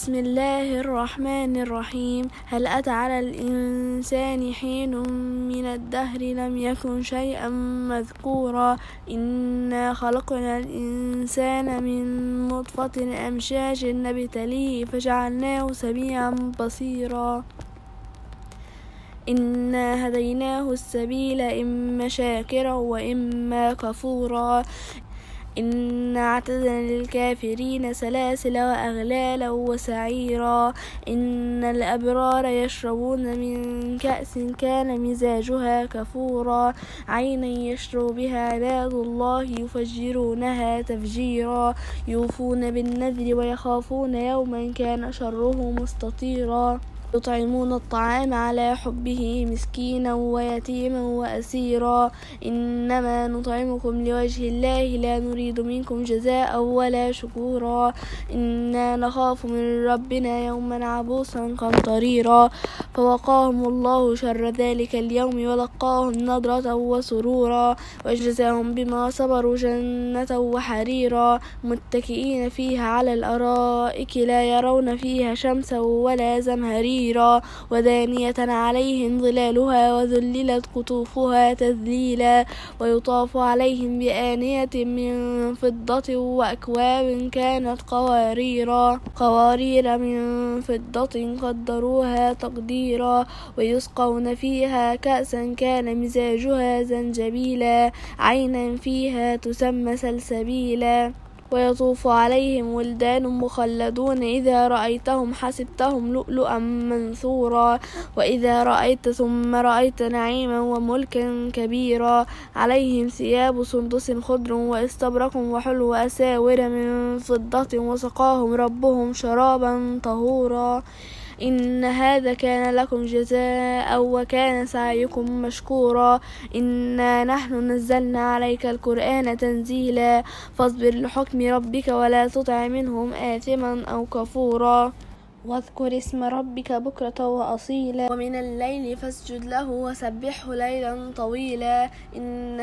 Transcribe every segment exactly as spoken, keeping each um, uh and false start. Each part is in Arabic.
بسم الله الرحمن الرحيم. هل أتى على الإنسان حين من الدهر لم يكن شيئا مذكورا إنا خلقنا الإنسان من نطفة أمشاج نبتليه فجعلناه سميعا بصيرا إنا هديناه السبيل إما شاكرا وإما كفورا إنا اعتدنا للكافرين سلاسل وأغلالا وسعيرا إن الأبرار يشربون من كأس كان مزاجها كفورا عينا يشرب بها عباد الله يفجرونها تفجيرا يوفون بالنذر ويخافون يوما كان شره مستطيرا يطعمون الطعام على حبه مسكينا ويتيما وأسيرا إنما نطعمكم لوجه الله لا نريد منكم جزاء ولا شكورا إنا نخاف من ربنا يوما عبوسا قمطريرا فوقاهم الله شر ذلك اليوم ولقاهم نضرة وسرورا وجزاهم بما صبروا جنة وحريرا متكئين فيها على الأرائك لا يرون فيها شمسا ولا زمهريرا ودانية عليهم ظلالها وذللت قطوفها تذليلا ويطاف عليهم بآنية من فضة وأكواب كانت قواريرا قوارير من فضة قدروها تقديرا ويسقون فيها كأسا كان مزاجها زنجبيلا عينا فيها تسمى سلسبيلا ويطوف عليهم ولدان مخلدون إذا رأيتهم حسبتهم لؤلؤا منثورا وإذا رأيت ثم رأيت نعيما وملكا كبيرا عليهم ثياب سندس خضر واستبرق وحلو أساور من فضة وسقاهم ربهم شرابا طهورا إن هذا كان لكم جزاء وكان سعيكم مشكورا إنا نحن نزلنا عليك القرآن تنزيلا فاصبر لحكم ربك ولا تطع منهم آثما أو كفورا واذكر اسم ربك بكرة وأصيلا ومن الليل فاسجد له وسبحه ليلا طويلا إن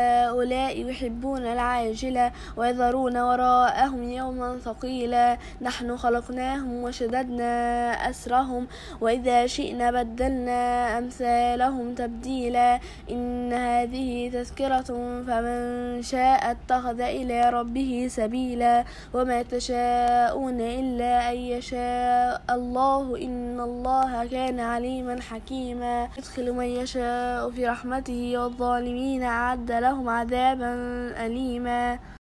هؤلاء يحبون العاجلة ويذرون وراءهم يوما ثقيلا نحن خلقناهم وشددنا أسرهم وإذا شئنا بدلنا أمثالهم تبديلا إن هذه تذكرة فمن شاء اتخذ إلى ربه سبيلا وما تشاءون إلا أن يشاء الله إن الله كان عليما حكيما يدخل من يشاء في رحمته والظالمين أعد لهم عذابا أليما.